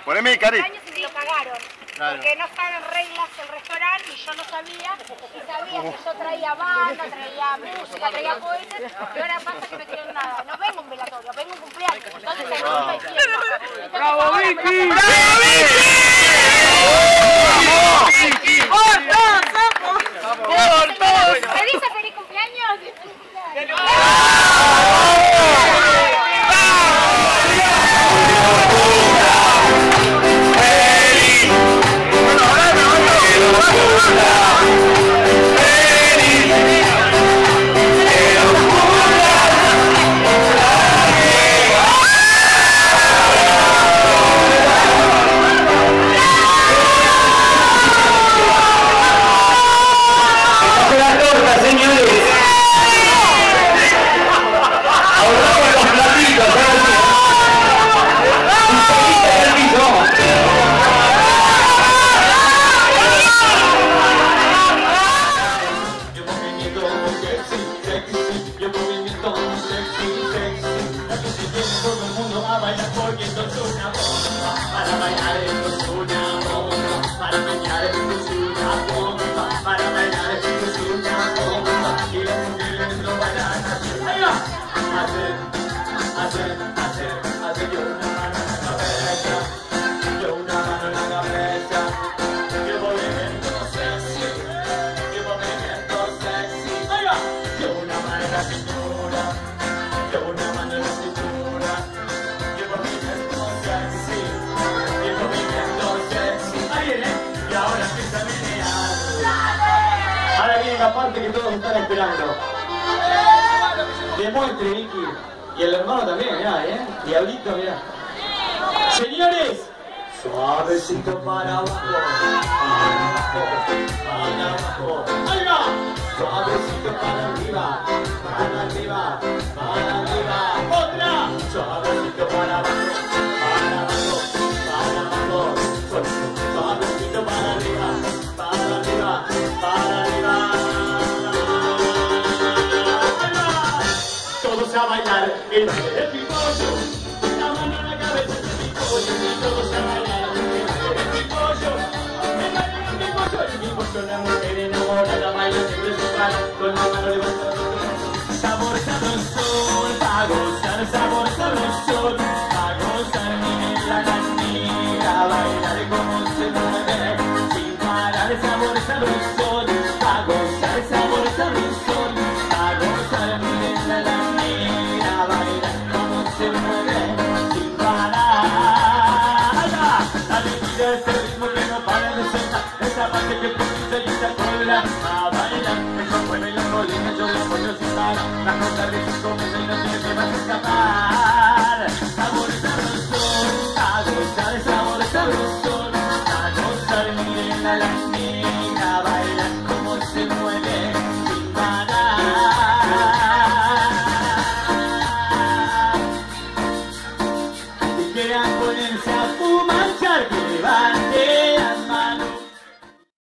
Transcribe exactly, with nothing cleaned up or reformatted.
Poneme, Cari. Y lo cagaron. Claro. Porque no estaba en reglas el restaurante y yo no sabía. Y sabía que yo traía banda, traía música, traía cohetes. Y ahora pasa que no quieren nada. No vengo un velatorio, vengo un cumpleaños. Entonces hay culpa y fiesta. ¡Bravo, Vicky! ¡Bravo, Vicky! ¡Por todos, sapos! ¡Por todos! ¿Me dice feliz cumpleaños? La parte que todos están esperando. Demuestre, Vicky. Y el hermano también, mirá, ¿eh? Diablito, mirá. Señores, suavecito para abajo, para abajo, para abajo. ¡Ahí va! Suavecito para arriba, para arriba, para arriba. ¡Otra! Suavecito para abajo, para abajo, para abajo. Suavecito para arriba, para arriba, para arriba. Todos a bailar el baile del pipollo, la mano en la cabeza del pipollo, y todos a bailar el baile del pipollo, el baile del pipollo, el pipollo, la mujer enamorada baila siempre su cara, con la mano levantada. Sabor sabrosón, pa' gozar, sabor sabrosón, pa' gozar, mira la niña, bailar como se mueve, sin parar, sabor sabrosón, pa' gozar, sabor sabrosón, pa' gozar, mira la niña, bailar como se mueve, sin parar. Dale, mira ese ritmo que no para de soltar, esa parte que pulsa y esa cola, a bailar, eso mueve la colina, yo la apoyo sin parar, la cosa de sus comes y no tiene que vas a escapar.